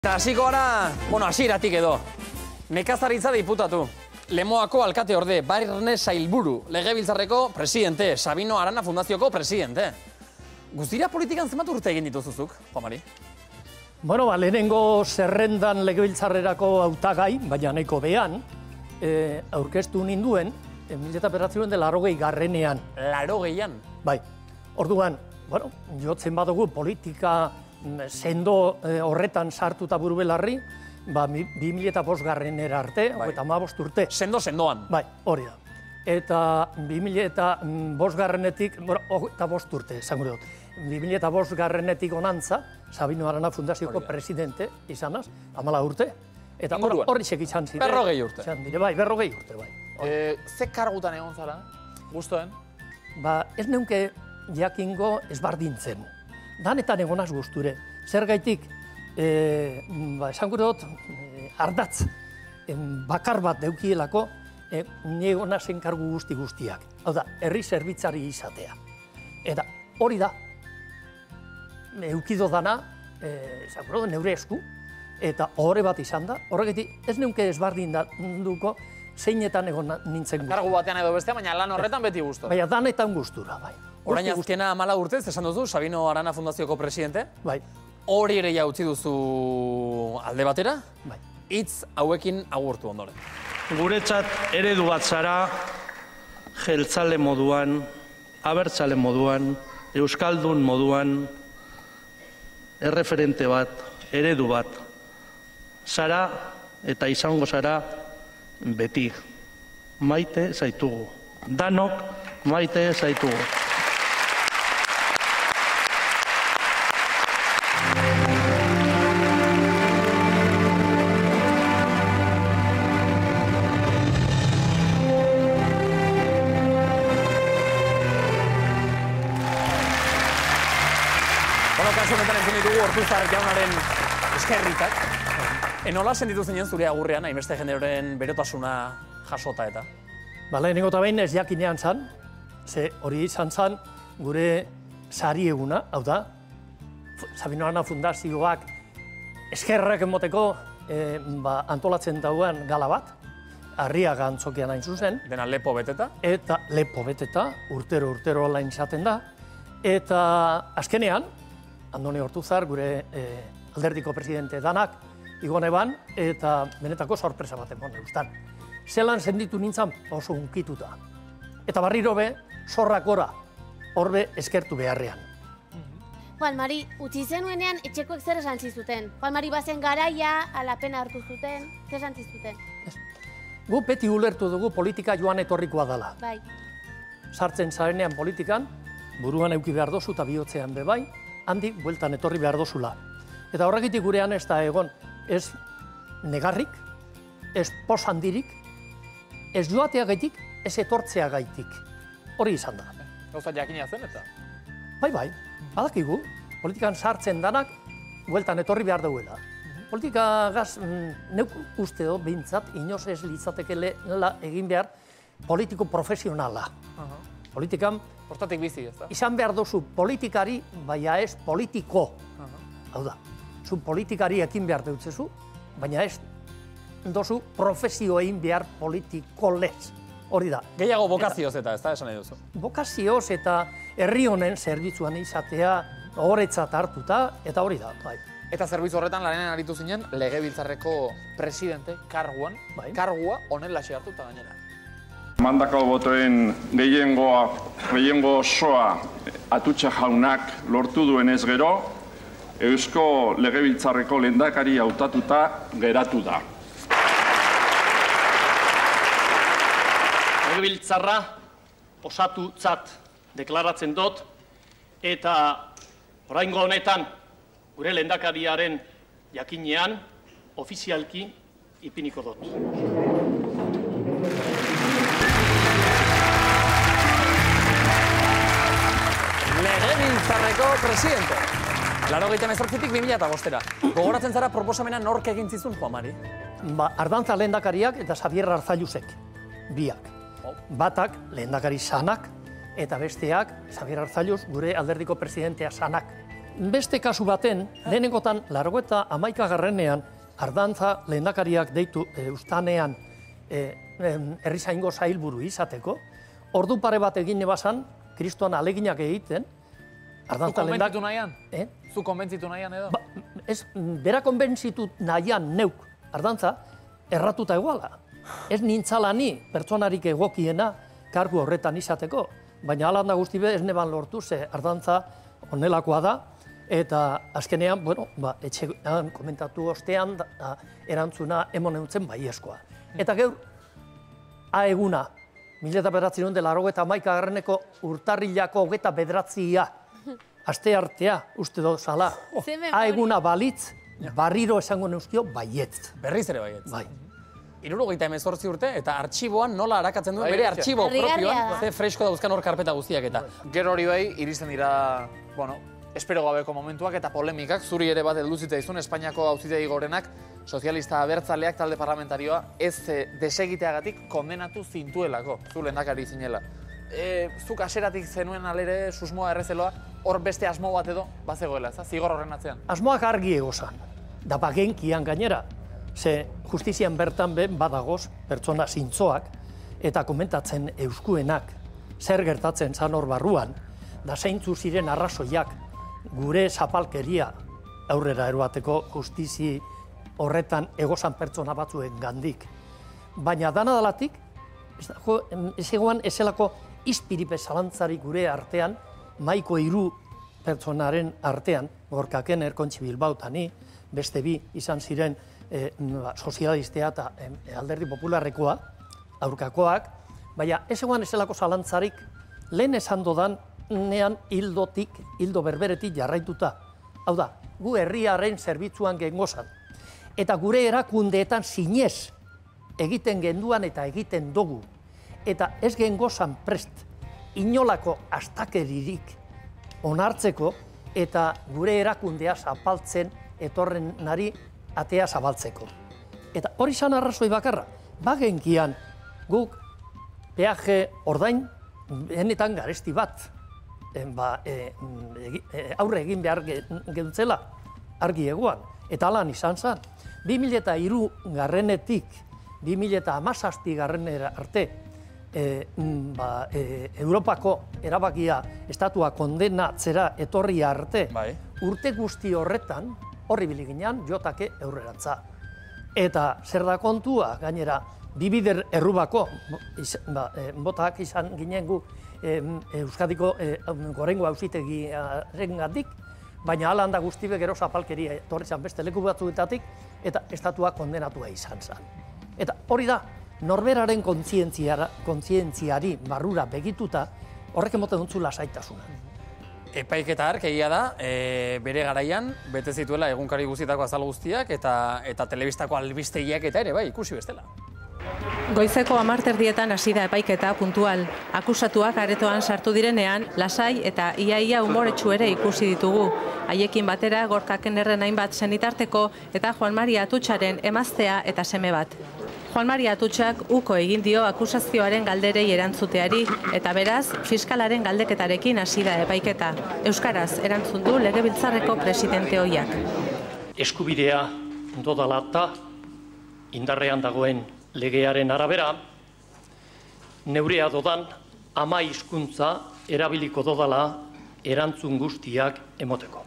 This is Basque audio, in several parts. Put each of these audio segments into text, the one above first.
Hasiko gara, hasieratik edo. Nekazaritza diputatu, Lemoako alkate orde, Barne Sailburu, Legebiltzarreko presidente, Sabino Arana Fundazioko presidente. Guztira politikan zenbat urte egin dituzuzuk, Juan Mari? Lehenengo zerrendan Legebiltzarrerako hautagai, baina nahiko behan, aurkeztu ninduen, 1980 garrenean. 80an? Bai, orduan, jotzen badugu politika sendo horretan sartuta buru belarri, 2005 garrenera arte, eta 15 urte. Sendoan. Bai, hori da. Eta 2005 garrenetik, eta 5 urte, esango dut. 2005 garrenetik onantza, Sabino Arana Fundazioko presidente izanaz, 14 urte. Eta hori izan ziren. 40 urte. Bai, 40 urte, bai. Ze kargutan egon zara, guztoen? Ez neunke jakingo ezbardintzen. Danetan egonaz guzture. Zergaitik, esango dut, ardatz, bakar bat deukielako, ni egonaz enkargu guztiak. Hau da, herri zerbitzari izatea. Eta hori da, eukido dana, esango dut, neure esku, eta horre bat izan da, horregatik ez neunke ezbardinduko, zeinetan egon nintzen guztu. Kargu batean edo bestea, baina lan horretan beti guztu. Baina danetan guztura, bai. Orain azkena 14 urtez, esan duzu, Sabino Arana Fundazioko presidente. Bai. Hori ere ja utzi duzu alde batera. Bai. Hitz hauekin agurtu ondoren. Guretzat eredu bat zara, jeltzale moduan, abertzale moduan, euskaldun moduan, erreferente bat, eredu bat. Zara eta izango zara beti. Maite zaitugu. Danok maite zaitugu. Kasu honetan entzun ditugu Ortuzar jaunaren eskerritak. Nola sentitu zinen zure agurrean, hainbeste jendeoren berotasuna jasota eta? Lehenengo eta behin ez jakinean zan, ze hori izan zan gure sari eguna, hau da, Sabino Arana Fundazioak eskerrak emoteko antolatzen dauen gala bat, Arriaga antzokian hain zuzen. Dena lepo beteta? Eta lepo beteta, urtero alain izaten da. Eta azkenean, Andoni Ortuzar, gure alderdiko presidente danak, igone ban, eta benetako sorpresa bat emon eustan. Zelan senditu nintzen oso unkituta. Eta barriro be, zorrak gora, horbe eskertu beharrean. Juan Mari, utzi zenuenean etxekoek zer esan zizuten? Juan Mari bazen garaia, alapena hartu zuten, zer esan zizuten? Gu beti ulertu dugu politika joan etorrikoa dela. Bai. Sartzen zarenean politikan, buruan euki behar dozu eta bihotzean be bai, handik bueltan etorri behar dozula. Eta horregitik gurean ez da egon, ez negarrik, ez pos handirik, ez joateagaitik, ez etortzeagaitik. Hori izan da. Gauza jakina zen eta? Bai, badakigu, politikan sartzen danak, bueltan etorri behar dauela. Politika gaz, neuk uste do, behintzat, inoz ez litzatekela egin behar politiko profesionala. Politikan, hortatik bizi, ez da? Izan behar dozu politikari, baina ez politiko. Hau da, zu politikari ekin behar deutzezu, baina ez dozu profesio egin behar politiko lez. Hori da. Gehiago bokazioz eta, ez da, esan nahi duzu? Bokazioz eta herri honen zerbitzuan izatea horretzat hartuta, eta hori da, bai. Eta zerbitzu horretan lanean aritu zinen Legebiltzarreko presidente karguan, kargua honelaxe hartuta gainera. Mandako botoen gehiengo osoa Atutxa jaunak lortu duenez gero, Eusko Legebiltzarreko lehendakari hautatuta geratu da. Legebiltzarra osatutzat deklaratzen dut, eta oraingo honetan gure lehendakariaren jakinean ofizialki ipiniko dut. Legebiltzarreko presidente. 1989tik 2005era. Gogoratzen zara proposamena nork egin zizun, Juan Mari? Ardantza lehendakariak eta Xabier Arzallusek, biak. Batak lehendakari sanak, eta besteak Xabier Arzallus gure alderdiko presidentea sanak. beste kasu baten, lehenengotan, 91. Ardantza lehendakariak deitu ustanean herrizaingo sailburu izateko, ordu pare bat egin ebazan, kristoan aleginak egiten, Zu konbentzitu nahian? Zu konbentzitu nahian edo? Ez, bera konbentzitu nahian neuk, Ardantza, erratuta eguala. Ez nintzala ni pertsonarik egokiena kargu horretan izateko, baina alanda guztibe ez neban lortu ze Ardantza onelakoa da, eta azkenean, etxean komentatu ostean erantzuna emon eutzen baieskoa. Eta geur, eguna, 1991 urtarrilako 29. Aste artea, uste dozala, eguna balitz, barriro esango neuzkio baietz. Berriz ere baietz. Bai. 78 urte, eta artxiboan nola arakatzen duen bere artxibo propioan, ze fresko dauzkan hor karpeta guztiak eta. Gero hori bai, iristen dira, espero gabeko momentuak eta polemikak, zuri ere bat heldu zitzaizun, Espainiako Auzitegi Gorenak, sozialista abertzaleak talde parlamentarioa ez desegiteagatik kondenatu zintuelako, zu lehendakari zinela. Zuk aseratik zenuen alere susmoa errezeloa, hor beste asmo bat edo, bazegoela, zigor horren atzean? Asmoak argi egozan, da bagenkian gainera, ze justizian bertan badagoz pertsona zintzoak eta komentatzen euskuenak zer gertatzen zan hor barruan, da zeintzu ziren arrazoiak gure zapalkeria aurrera eroateko justizi horretan egozan pertsona batzuen gandik. Baina dana dalatik, ez egoan ezelako izpiripe zalantzarik gure artean, maiko 3 pertsonaren artean, Gorkaken, Erkontxi Bilbao eta ni, beste 2 izan ziren sozialistea eta alderdi popularrekoa, aurkakoak, baina ez egoan ezelako zalantzarik lehen esan dodan nean hildo berberetik jarraituta. Hau da, gu herriaren zerbitzuan gengozan. Eta gure erakundeetan zinez egiten genduan eta egiten dugu. Eta ez gengozan prest inolako astakeririk onartzeko eta gure erakundea zapaltzen etorren nari atea zabaltzeko. Eta hori izan arrazoi bakarra, bagenkian guk peaje ordain benetan garesti bat aurre egin behar gentzela argi egoan. Eta alan izan zen, 2003 garrenetik 2017 garrenera arte Europako erabakia estatua kondenatzera etorri arte, urte guzti horretan, horri biliginean, jotake eurrerantza. Eta zer da kontua, gainera, bibider errubako, botak izan ginen gu Euskadiko gorengo auzitegiaren gandik, baina hala handa guztibe gero zapalkeria etorri zan beste leku batzuetatik, eta estatua kondenatua izan zen. Eta hori da, norberaren kontzientziari barrura begituta, horrek emoten duntzu lasaitasuna. Epaiketa hark egia da, bere garaian, bete zituela egunkari guztietako azal guztiak eta telebistako albistegiak eta ere, bai, ikusi bestela. Goizeko 10:00 hasi da epaiketa puntual. Akusatuak aretoan sartu direnean, lasai eta iaia umoretsu ere ikusi ditugu. Haiekin batera Gorkaken erren hainbat senitarteko eta Juan Mari Atutxaren emaztea eta seme bat. Juan Mari Atutxak uko egin dio akusazioaren galderei erantzuteari eta beraz, fiskalaren galdeketarekin hasi da epaiketa. Euskaraz erantzun du Legebiltzarreko presidente ohiak. Eskubidea dodala eta indarrean dagoen legearen arabera, neurea dodan 10 hizkuntza erabiliko dodala erantzun guztiak emoteko.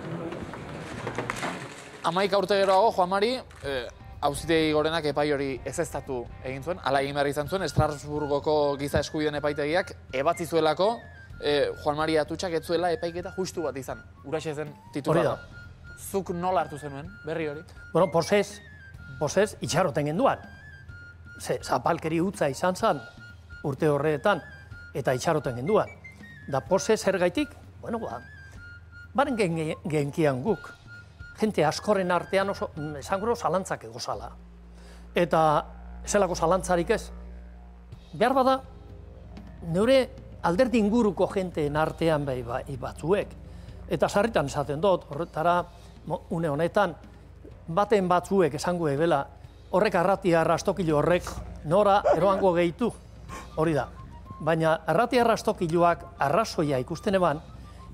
11 urte geroago, Juan Mari, Auzitegi Gorenak epai hori ezeztatu egin zuen, hala egin behar izan zuen, Estrasburgoko giza eskubideen epaitegiak ebatzi zuelako Juan Mari Atutxak ez zuela epaiketa justu bat izan. Uraxe zen titulara. Zuk nola hartu zenuen, berri hori? Bueno, posez itxaroten genduan. Zapalkeri hutza izan zen urte horretan eta itxaroten genduan. Da posez zergaitik, baren genkian guk. Jente askoren artean oso, esanguro, zalantzak egozala. Eta zelako zalantzarik ez. Behar bada, neure alderdi inguruko jenteen artean batzuek. Eta sarritan esaten dut, horretara, une honetan, baten batzuek esango ebela, horrek arratia arrastokilo horrek nora eroango gehitu, hori da. Baina arratia arrastokiloak arrazoia ikusten eban,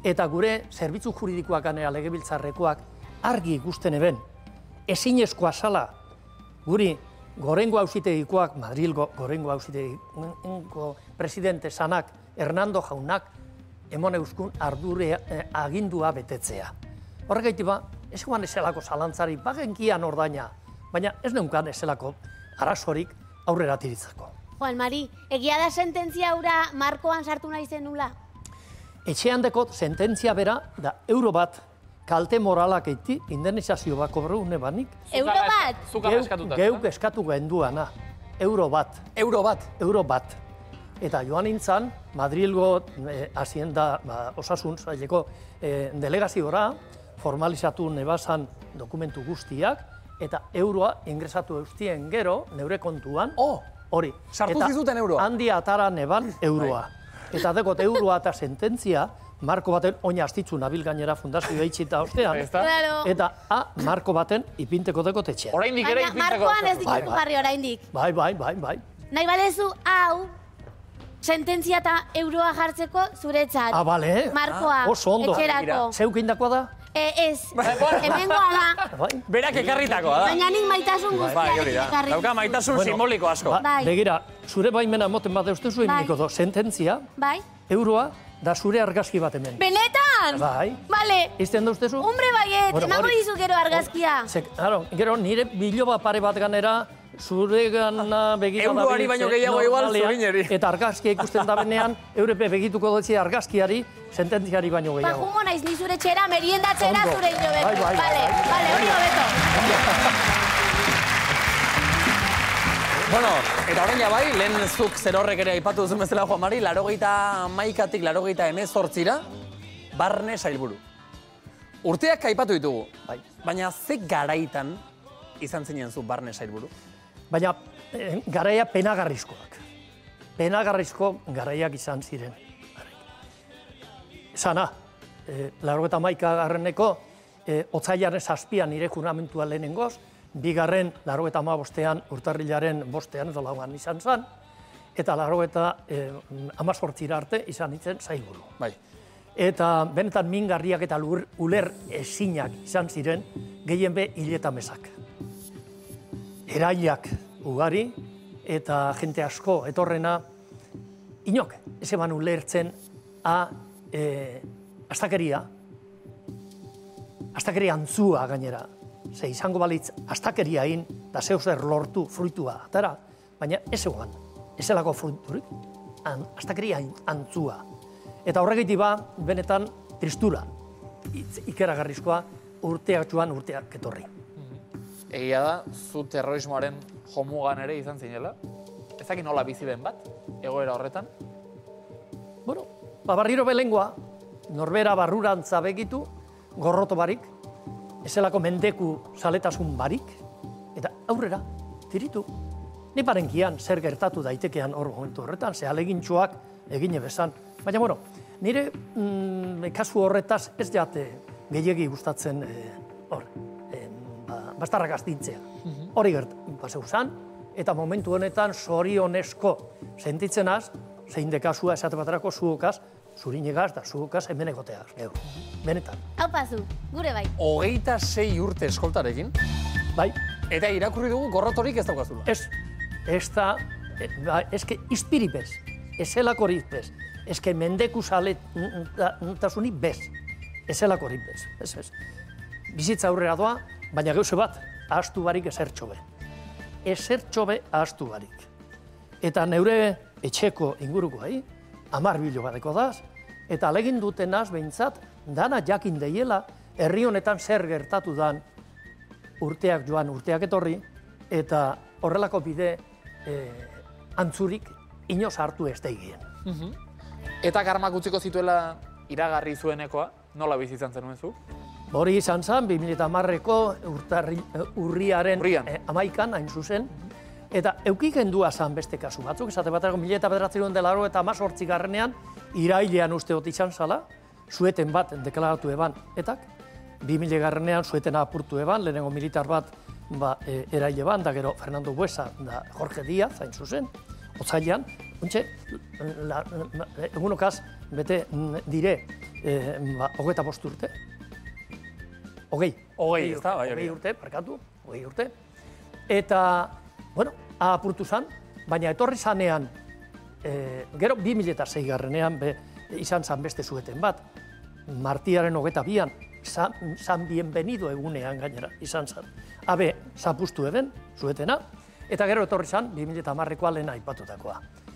eta gure zerbitzu juridikoak ganera legebiltzarrekoak argi ikusten eben, ezinezkoa sala guri gorengo auzitegikoak, Madrilgo gorengo auzitegiko presidente sanak, Hernando jaunak, emon euskun ardure agindua betetzea. Horregaitik ez guan eselako zalantzari, bagenkian ordaina, baina ez neunkan eselako arazorik aurrera tiritzako. Juan Mari, egia da sententzia hura markoan sartu nahi zenula? Etxean dekot sententzia bera da euro bat kalte moralak eiti, indemnizazio bat kobreune banik. Euro bat? Zukara eskatuta. Geuk eskatu genduana, euro bat. Euro bat? Euro bat. Eta joan nintzen, Madrilgo hazienda osasun zaileko delegaziora, formalizatu nebazan dokumentu guztiak, eta euroa ingresatu eustien gero, neure kontuan, hori. Sartu zizuten euroa? Handi atara neban euroa. Eta dekot euroa eta sententzia, marko baten oina astitzu nabil gainera fundazioa itxita ostean, eta marko baten ipinteko dekot etxean. Oraindik ere baina markoan ez ditugu jarri oraindik. Bai. Nahi balezu, hau, sententzia eta euroa jartzeko zuretzat. Bale. Markoa, oso ondo. etxerako. Zeuk indakoa da? Ez, hemengoa da. Berak ekarritakoa da. Baina nik maitasun guztiak ekarri. Dauka maitasun simboliko asko. Begira, zure baimena moten bat eustezu eginiko do, sententzia, euroa, da zure argazki bat hemen. Benetan? Bai. Bale. Izten da ustezu? Hombre baiet, emango dizu gero argazkia. Gero, nire biloba pare bat ganera, zure gana begira da... Euroari baino gehiago igual zugineri. Eta argazkia ikusten da benean, eurepe begituko dutzi argazkiari, sententziari baino gehiago. Jungo naiz ni zure txera, meriendatzera zure inobetu. Bai. Hori hobeto. Bueno, eta orain bai, lehen zuk zerorrek ere aipatu duzen bezala, Juan Mari, 81tik 88ra, barne sailburu. Urteak aipatu ditugu, baina ze garaitan izan zinen zu barne sailburu? Baina garaia penagarrizkoak. Penagarrizko garaiak izan ziren. Sana, 81 otsailaren 7 nire juramentua lehenengoz, bigarren 85 urtarrilaren 5 edo 4 izan zen, eta 18 arte izan nintzen sailburu. Bai. Eta benetan mingarriak eta uler ezinak izan ziren gehien be hiletamezak. Eraiak ugari eta jente asko etorrena, inok, ez eman ulertzen astakeria antzua gainera. Ze izango balitz astakeriain da zeuzer lortu fruitua atara, baina ez egoan, ez elako fruiturik, astakeria antzua. Eta horregaiti benetan tristura, ikeragarrizkoa urteak joan urteak etorri. Egia da, zu terrorismoaren jomugan ere izan zinela? Ezaki nola bizi den bat, egoera horretan? Bueno, barriro belengoa, norbera barrurantza begitu, gorroto barik, ezelako mendeku saletasun barik, eta aurrera, tiritu. Ni parenkian zer gertatu daitekean hor momentu horretan, ze alegintxoak egine bezan. Baina, bueno, nire kasu horretaz ez jate gehiegi gustatzen bastarrak astintzea. Hori paseu zan, eta momentu honetan zorionesko sentitzenaz, zein dekasua esate baterako zuokaz, zurinegaz da zuokaz hemen egoteaz. Benetan. Hau pasu, gure bai. 26 urte eskoltarekin. Bai. Eta irakurri dugu gorrotorik ez daukazula. Ez da, eske izpiripez, ezelakorik bez, eske mendeku saletasunik bez, ezelakorik bez, ez. Bizitza aurrera doa, baina gauze bat, ahaztu barik ezertxobe. Ezertxobe ahaztu barik. Eta neure etxeko ingurukoai, 10 bilo badeko daz, eta alegin dutenaz behintzat, dana jakin deiela, herri honetan zer gertatu dan urteak joan, urteak etorri, eta horrelako bide antzurik inoz hartu ez daigien. Eta karmak utziko zituela iragarri zuenekoa, nola bizitzan zenuen zu? Hori izan zen, 2010ko urriaren 11an, hain zuzen, eta eukik gendua zan beste kasu batzuk, esate baterako 1988 irailean usteot izan zala, zueten bat deklaratu eban etak, 2000 zuetena apurtu eban, lehenengo militar bat eraile ban, da gero Fernando Buesa da Jorge Díaz, hain zuzen, otzailean, egunokaz, bete dire, 25 urte. Hogei urte, parkatu, 20 urte. Eta, bueno, apurtu zan, baina etorri zanean, gero 2006-garrenean izan zan beste zueten bat, martiaren 22an, San Bienvenido egunean gainera izan zan. Habe, zapustu eben, zuetena, eta gero etorri zan 2010koa lehen aipatutakoa.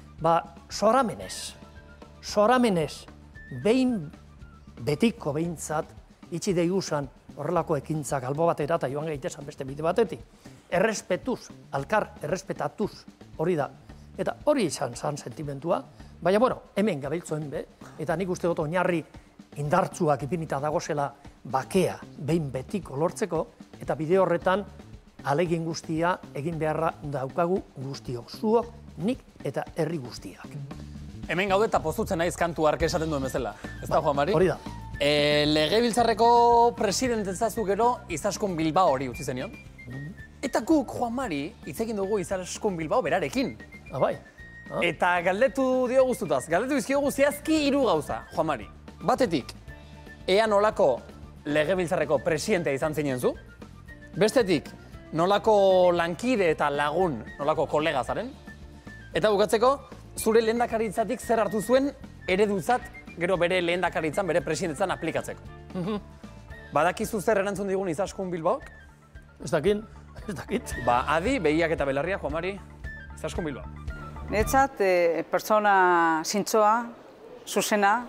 Zoramenez, behin betiko behintzat, itxi deiguzan horrelako ekintzak albo batera eta joan gaitezan beste bide batetik. Errespetuz, alkar errespetatuz, hori da. Eta hori izan zan sentimentua, baina, bueno, hemen gabiltzoen be, eta nik uste dut oinarri indartzuak ipinita dagozela bakea behin betiko lortzeko, eta bide horretan alegin guztia egin beharra daukagu guztiok, zuok, nik eta herri guztiak. Hemen gaude eta pozutzen naiz kantu hark esaten duen bezala. Ez da, Juan Mari? Hori da. Legebiltzarreko presidentetzazu gero Izaskun Bilbao hori utzi zenion. Eta guk, Juan Mari, hitz egin dugu Izaskun Bilbao berarekin. Bai. Eta galdetu dio guztutaz, galdetu izkiogu zehazki 3 gauza, Juan Mari. Batetik, ea nolako legebiltzarreko presidentea izan zinen zu. Bestetik, nolako lankide eta lagun, nolako kolega zaren. Eta bukatzeko, zure lehendakaritzatik zer hartu zuen eredutzat, gero bere lehendakaritzan, bere presidentetzan aplikatzeko. Badakizu zer erantzun digun Izaskun Bilbaok? Ez dakit. Adi, behiak eta belarria, Juan Mari, Izaskun Bilbao. Niretzat, pertsona zintzoa, zuzena,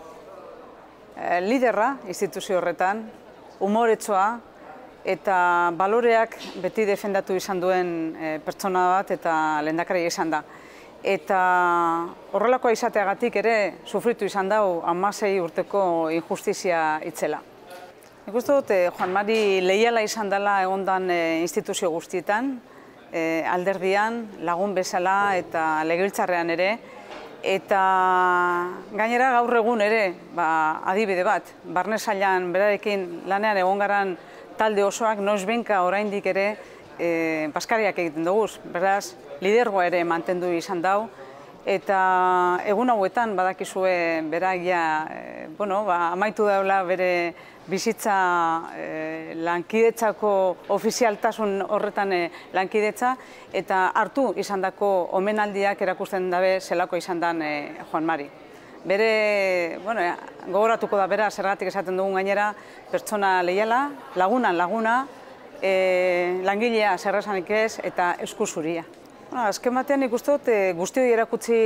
liderra instituzio horretan, umoretsoa eta baloreak beti defendatu izan duen pertsona bat eta lehendakaria izan da. Eta horrelakoa izateagatik ere sufritu izan dau 16 urteko injustizia itzela. Nik uste dut, Juan Mari leiala izan dela egondan instituzio guztietan, alderdian, lagun bezala eta legebiltzarrean ere, eta gainera gaur egun ere, adibide bat, barne sailan berarekin lanean egon garan talde osoak noizbenka oraindik ere baskariak egiten dugu, beraz, lidergoa ere mantendu izan dau, eta egun hauetan badakizue beraia, amaitu daula bere bizitza lankidetzako ofizialtasun horretan lankidetza, eta hartu izan dako omenaldiak erakusten dabe zelako izan dan Juan Mari. Bere, gogoratuko da bera, zergatik esaten dugun gainera, pertsona leiala, lagunan laguna, langilea zerrasanik ez eta eskuzuria. Azken batean nik uste dut guztioi erakutsi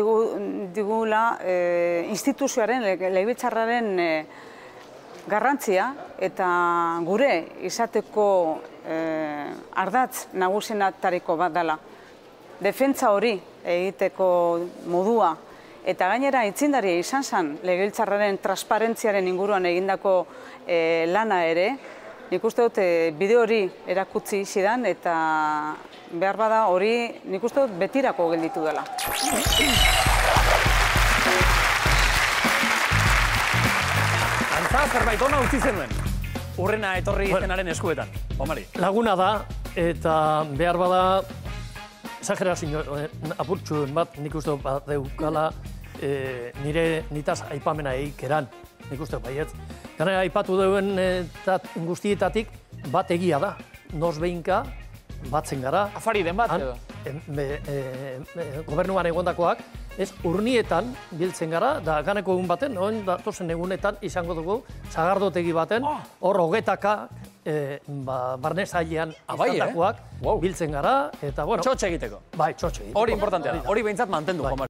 digula instituzioaren, legebiltzarraren garrantzia eta gure izateko ardatz nagusienatariko bat dela. Defentsa hori egiteko modua eta gainera aitzindaria izan zen legebiltzarraren transparentziaren inguruan egindako lana ere, nik uste dut bideo hori erakutsi zidan eta behar bada hori nik uste dut betirako gelditu dela. Antza, zerbait ona utzi zenuen, urrena etorri zenaren eskuetan, Juan Mari. Laguna da eta behar bada exagerazio apurtxuen bat nik uste dut deukala nitaz aipamena eikeran. Nik uste baietz. Ganera, aipatu duen guztietatik bat egia da. Noizbeinka batzen gara. Afari den bat edo? Gobernuan egondakoak, urnietan biltzen gara, da ganeko egun baten, datozen egunetan izango dugu, sagardotegi baten, hor hogetaka barne zailean izandakoak biltzen gara, eta bueno... Txotxe egiteko. Bai, txotxe egiteko. Hori importantea da, hori behintzat mantendu, Juan Mari.